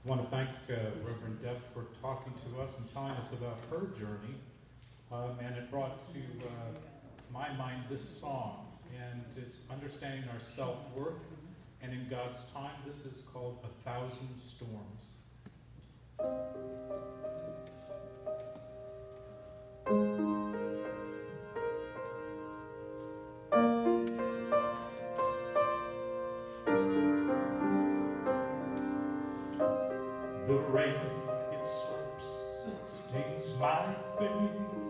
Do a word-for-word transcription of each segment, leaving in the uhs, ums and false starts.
I want to thank uh, Reverend Deb for talking to us and telling us about her journey. Um, and it brought to uh, my mind this song. And it's understanding our self-worth. And in God's time, this is called A Thousand Storms. The rain, it slaps, it stings my face.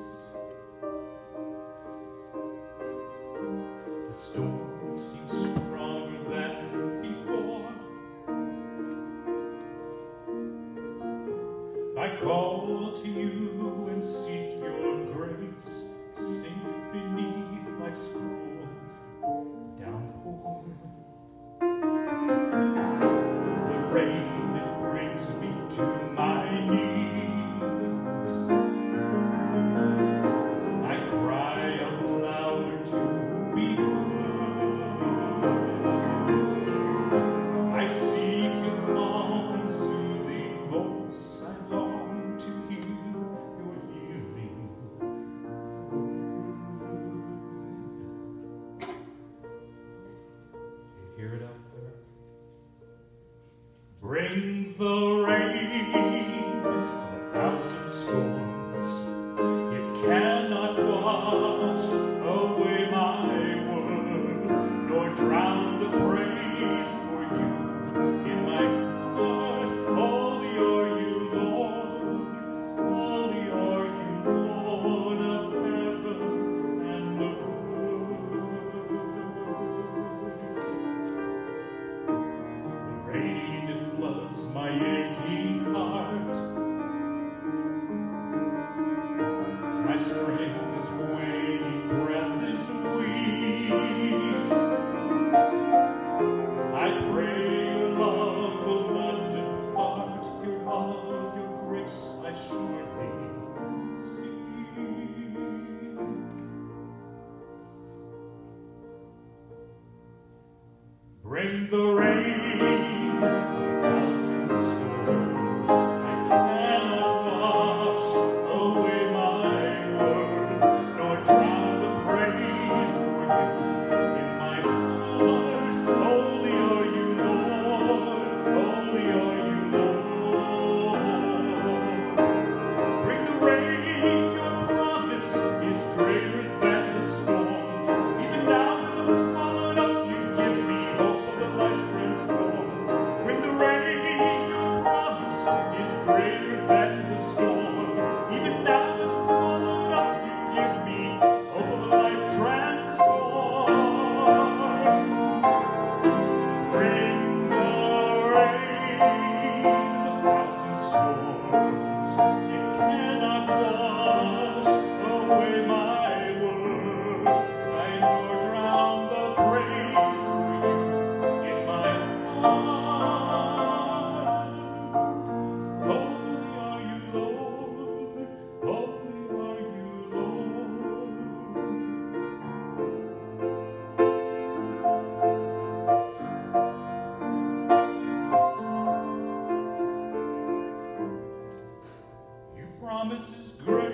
The storm seems stronger than before. I call to you and seek your grace to sink beneath life's cruel downpour. The rain, it brings me to my knees. I cry out louder to be heard. I seek your calm and soothing voice. I long to hear your healing word. You hear it out there? Bring the rain of a thousand storms. It cannot wash away my worth, nor drown the praise for you in my heart. Holy are you, Lord. Holy are you, Lord of heaven and earth. The rain, it floods my aching heart. My strength is waning, breath is weak. I pray your love will not depart. Your love, your grace I surely seek. Bring the rain of a thousand storms. I cannot wash away my worth, nor drown the praise for you in my heart. Holy are you, Lord. Holy are you, Lord. Bring the rain. Your promise is greater than the storm. Even now as I'm swallowed up, you give me hope of a life transformed. Bring the rain. Your promise is greater than the storm. Even now as I'm swallowed up, you give me hope of a life transformed. Bring the rain of a thousand storms. It cannot wash away my worth. I nor drown the praise for you in my heart. Holy are you, Lord. Holy are you, Lord. Your promise is great.